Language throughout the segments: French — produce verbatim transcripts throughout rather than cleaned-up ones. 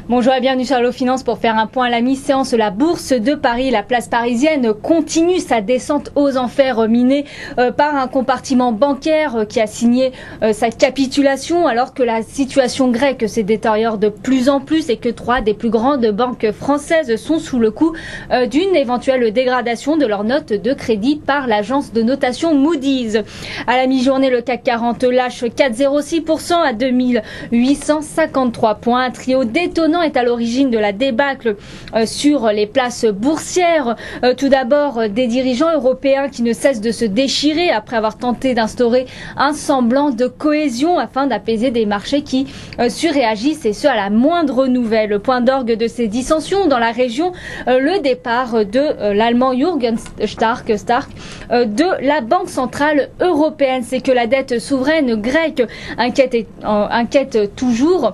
Bonjour et bienvenue sur Allo Finance pour faire un point à la mi-séance. La bourse de Paris, la place parisienne, continue sa descente aux enfers minée euh, par un compartiment bancaire euh, qui a signé euh, sa capitulation alors que la situation grecque se détériore de plus en plus et que trois des plus grandes banques françaises sont sous le coup euh, d'une éventuelle dégradation de leur note de crédit par l'agence de notation Moody's. À la mi-journée, le C A C quarante lâche quatre virgule zéro six pour cent à deux mille huit cent cinquante-trois points. Un trio détonnant est à l'origine de la débâcle euh, sur les places boursières. Euh, tout d'abord, euh, des dirigeants européens qui ne cessent de se déchirer après avoir tenté d'instaurer un semblant de cohésion afin d'apaiser des marchés qui euh, surréagissent et ce à la moindre nouvelle. Le point d'orgue de ces dissensions dans la région, euh, le départ de euh, l'allemand Jürgen Stark, Stark euh, de la Banque centrale européenne. C'est que la dette souveraine grecque inquiète, et, euh, inquiète toujours.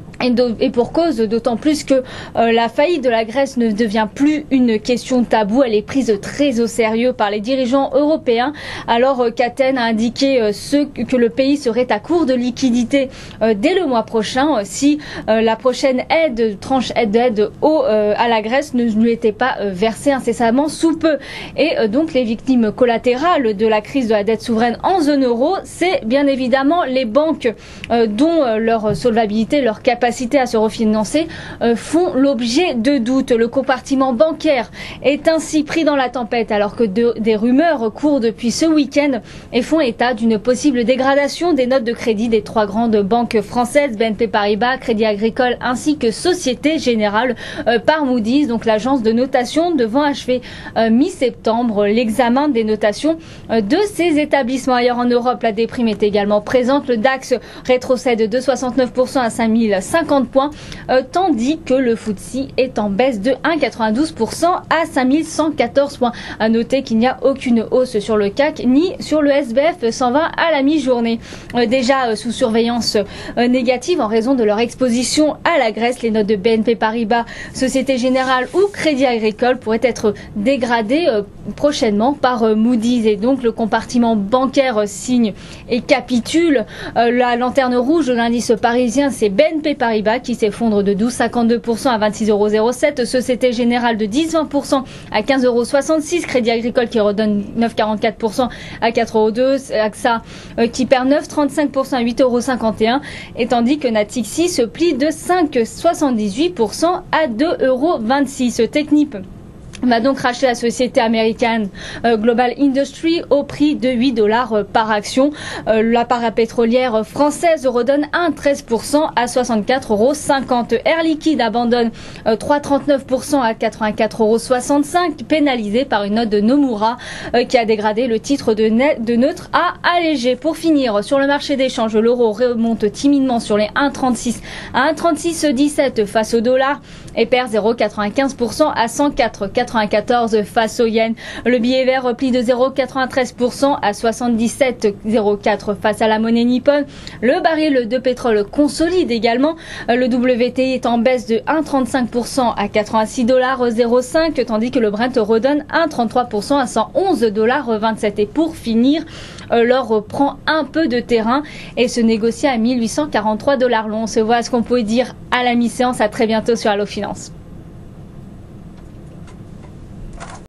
Et pour cause, d'autant plus que euh, la faillite de la Grèce ne devient plus une question taboue. Elle est prise très au sérieux par les dirigeants européens, alors euh, qu'Athènes a indiqué euh, ce, que le pays serait à court de liquidités euh, dès le mois prochain euh, si euh, la prochaine aide, tranche aide d'aide euh, à la Grèce ne lui était pas euh, versée incessamment sous peu. Et euh, donc les victimes collatérales de la crise de la dette souveraine en zone euro, c'est bien évidemment les banques euh, dont euh, leur solvabilité, leur capacité à se refinancer euh, font l'objet de doutes. Le compartiment bancaire est ainsi pris dans la tempête alors que de, des rumeurs courent depuis ce week-end et font état d'une possible dégradation des notes de crédit des trois grandes banques françaises, B N P Paribas, Crédit Agricole ainsi que Société Générale euh, par Moody's, donc l'agence de notation devant achever euh, mi-septembre l'examen des notations euh, de ces établissements. Ailleurs en Europe, la déprime est également présente. Le DAX rétrocède de soixante-neuf pour cent à cinq mille cinquante points, euh, tandis que le F T S E est en baisse de un virgule quatre-vingt-douze pour cent à cinq mille cent quatorze points. À noter qu'il n'y a aucune hausse sur le C A C ni sur le S B F cent vingt à la mi-journée. Euh, déjà euh, sous surveillance euh, négative en raison de leur exposition à la Grèce, les notes de B N P Paribas, Société Générale ou Crédit Agricole pourraient être dégradées euh, prochainement par euh, Moody's et donc le compartiment bancaire euh, signe et capitule. Euh, la lanterne rouge de l'indice parisien, c'est B N P Paribas qui s'effondre de douze virgule cinquante-deux pour cent à vingt-six virgule zéro sept, Société Générale de dix virgule vingt pour cent à quinze virgule soixante-six, Crédit Agricole qui redonne neuf virgule quarante-quatre pour cent à quatre virgule deux, A X A euh, qui perd neuf virgule trente-cinq pour cent à huit virgule cinquante et un, et tandis que Natixi se plie de cinq virgule soixante-dix-huit pour cent à deux virgule vingt-six. Technip va donc racheter la société américaine euh, Global Industries au prix de huit dollars euh, par action. Euh, la parapétrolière française redonne un virgule treize pour cent à soixante-quatre virgule cinquante. Air Liquide abandonne euh, trois virgule trente-neuf pour cent à quatre-vingt-quatre virgule soixante-cinq, pénalisé par une note de Nomura euh, qui a dégradé le titre de, de neutre à allégé. Pour finir, sur le marché d'échange, l'euro remonte timidement sur les un virgule trente-six à un virgule trente-six dix-sept face au dollar et perd zéro virgule quatre-vingt-quinze pour cent à cent quatre virgule quatre-vingt-quatorze face au yen. Le billet vert replie de zéro virgule quatre-vingt-treize pour cent à soixante-dix-sept virgule zéro quatre face à la monnaie nippone. Le baril de pétrole consolide également. Le W T I est en baisse de un virgule trente-cinq pour cent à quatre-vingt-six dollars zéro cinq, tandis que le Brent redonne un virgule trente-trois pour cent à cent onze dollars vingt-sept. Et pour finir, l'or prend un peu de terrain et se négocie à mille huit cent quarante-trois dollars. On se voit à ce qu'on peut dire à la mi-séance. À très bientôt sur Allo Finance.